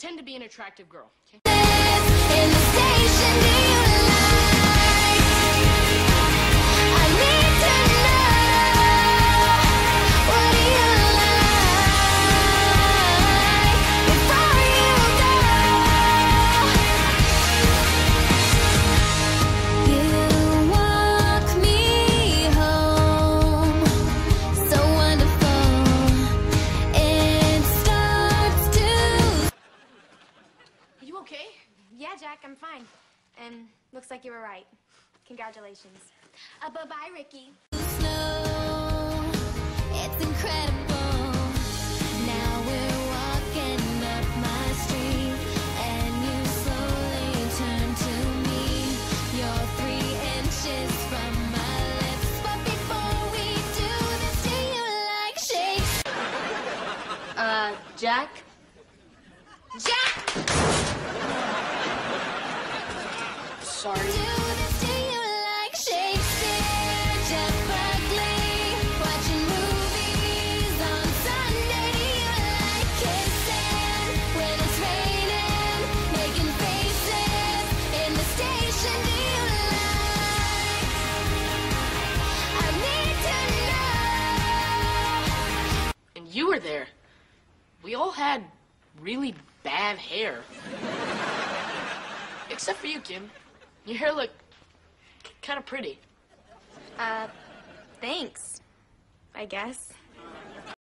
pretend to be an attractive girl, okay? In the station, do you like? I need to know, what do you like before you go? You walk me home, so wonderful. It starts to. Are you okay? Yeah, Jack, I'm fine. And looks like you were right. Congratulations. Bye-bye, Ricky. Snow, it's incredible. Now we're walking up my street, and you slowly turn to me. You're 3 inches from my lips, but before we do this, do you like Shakespeare? Jack? Jack! Sorry. Do this, do you like Shakespeare? Jeff Buckley, watching movies on Sunday. Do you like kissing when it's raining, making faces in the station? Do you like? I need to know. And you were there. We all had really bad hair. Except for you, Kim. Your hair looked kind of pretty. Thanks, I guess.